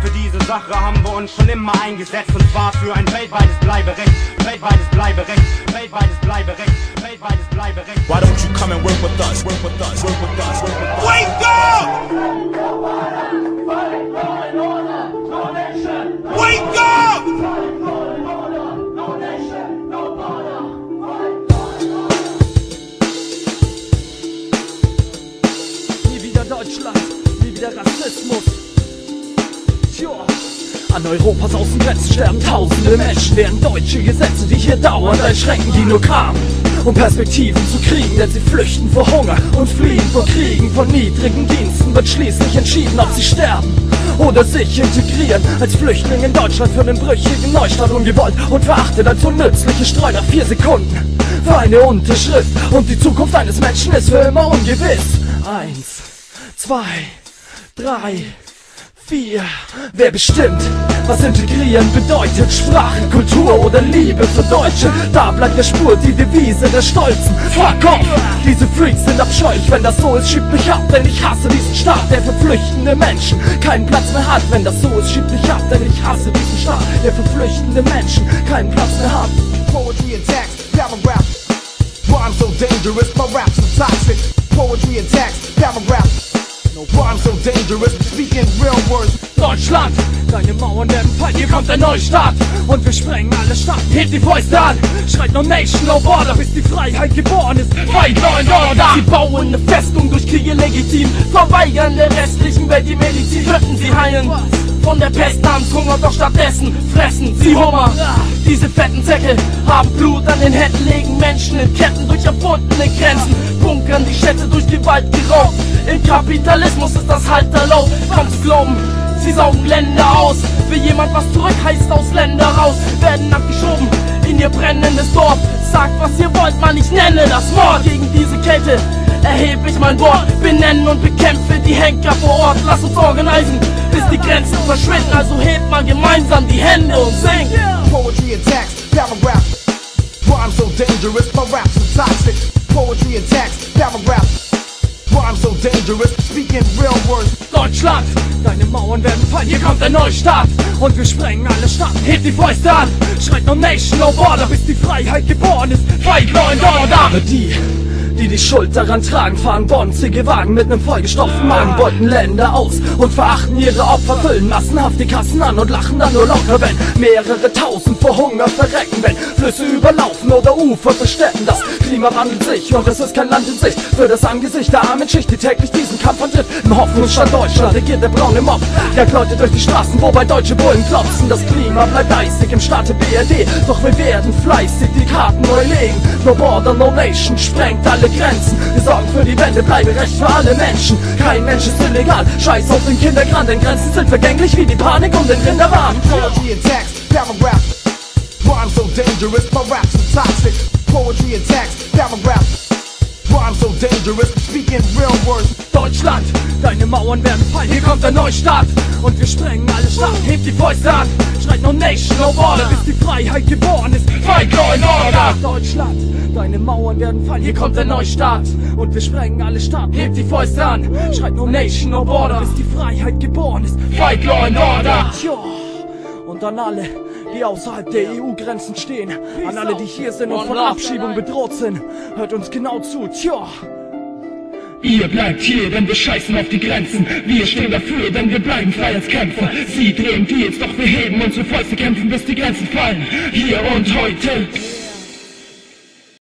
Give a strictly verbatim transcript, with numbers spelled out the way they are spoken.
Für diese Sache haben wir uns schon immer eingesetzt, und zwar für ein weltweites Bleiberecht, weltweites Bleiberecht, weltweites Bleiberecht, weltweites Bleiberecht. Why don't you come and work with us, work with us, work with us, work with us. Wake up! Wake up! Nie wieder Deutschland, nie wieder Rassismus. Tja. An Europas Außengrenzen sterben tausende Menschen, während deutsche Gesetze, die hier dauernd einschränken, die nur kamen, um Perspektiven zu kriegen, denn sie flüchten vor Hunger und fliehen vor Kriegen. Von niedrigen Diensten wird schließlich entschieden, ob sie sterben oder sich integrieren. Als Flüchtling in Deutschland für den brüchigen Neustart, ungewollt und verachtet als unnützliche Streu nach vier Sekunden für eine Unterschrift. Und die Zukunft eines Menschen ist für immer ungewiss. Eins, zwei, drei, vier. Wer bestimmt, was integrieren bedeutet? Sprache, Kultur oder Liebe für Deutsche? Da bleibt der Spur die Devise der Stolzen. Fuck off! Diese Freaks sind abscheulich. Wenn das so ist, schiebt mich ab, denn ich hasse diesen Staat, der für flüchtende Menschen keinen Platz mehr hat. Wenn das so ist, schiebt mich ab, denn ich hasse diesen Staat, der für flüchtende Menschen keinen Platz mehr hat. Poetry and text, paragraph. Rhymes so dangerous, my raps are toxic. Poetry and text, paragraph. No rhyme so dangerous, speaking real words. Deutschland, deine Mauern werden fallen, hier kommt der Neustart. Und wir sprengen alle Staaten, hebt die Fäuste an. Schreit no nation, no border, bis die Freiheit geboren ist. Fight law and order. Sie bauen eine Festung durch Kriege legitim, verweigern der restlichen Welt die Medizin. Könnten sie heilen von der Pest namens Hunger, doch stattdessen fressen sie Hummer. Diese fetten Säcke haben Blut an den Händen, legen Menschen in Ketten durch erfundene Grenzen, bunkern die Städte durch Gewalt geraubt. Im Kapitalismus ist das halt erlaubt, kaum zu glauben, sie saugen Länder aus. Will jemand was zurück, heißt Ausländer raus, werden abgeschoben in ihr brennendes Dorf. Sagt was ihr wollt, man, ich nenne das Mord. Gegen diese Kälte erheb ich mein Wort, benennen und bekämpfe die Henker vor Ort. Lass uns organisieren, bis die Grenzen verschwinden, also hebt mal gemeinsam die Hände und singt. Poetry and text, paragraph. Rhymes so dangerous, my raps are toxic. Poetry and text, paragraph. Rhymes so dangerous, speaking real words. Deutschland, deine Mauern werden fallen, hier kommt der Neustart. Und wir sprengen alle Staaten, hebt die Fäuste an. Schreit no nation, no border, bis die Freiheit geboren ist. Fight law and order. Die die die Schuld daran tragen, fahren bonzige Wagen mit nem vollgestopften Magen, beuten Länder aus und verachten ihre Opfer, füllen massenhaft die Kassen an und lachen dann nur locker, wenn mehrere tausend vor Hunger verrecken, wenn Flüsse überlaufen oder Ufer versteppen. Das Klima wandelt sich und es ist kein Land in Sicht für das Angesicht der armen Schicht, die täglich diesen Kampf antritt. Im Hoffnungsstaat Deutschland regiert der braune Mob, jagt Leute durch die Straßen, wobei deutsche Bullen klopfen. Das Klima bleibt eisig im Staate B R D, doch wir werden fleißig die Karten neu legen. No border, no nation, sprengt alle Grenzen. Wir sorgen für die Wende, Bleiberecht für alle Menschen. Kein Mensch ist illegal, scheiß auf den Kinderkram, denn Grenzen sind vergänglich wie die Panik um den Rinderwahn. Poetry and text, paragraph. Rhymes so dangerous, my raps are toxic. Poetry and text, paragraph. Rhymes so dangerous, speaking real words. Deutschland, deine Mauern werden fallen, hier kommt der Neustart. Und wir sprengen alle Staaten, hebt die Fäuste an. Schreit no nation, no border, bis die Freiheit geboren ist. Fight law and order. Deutschland, deine Mauern werden fallen, hier kommt der Neustart. Und wir sprengen alle Staaten, hebt die Fäuste an. Schreit no nation, no border, bis die Freiheit geboren ist. Fight law and order. Tja. Und an alle, die außerhalb der E U-Grenzen stehen, an alle, die hier sind und von Abschiebung bedroht sind, hört uns genau zu, tja. Ihr bleibt hier, denn wir scheißen auf die Grenzen. Wir stehen dafür, denn wir bleiben Freiheitskämpfer. Sie drehen Deals, doch wir heben unsere Fäuste, kämpfen bis die Grenzen fallen. Hier und heute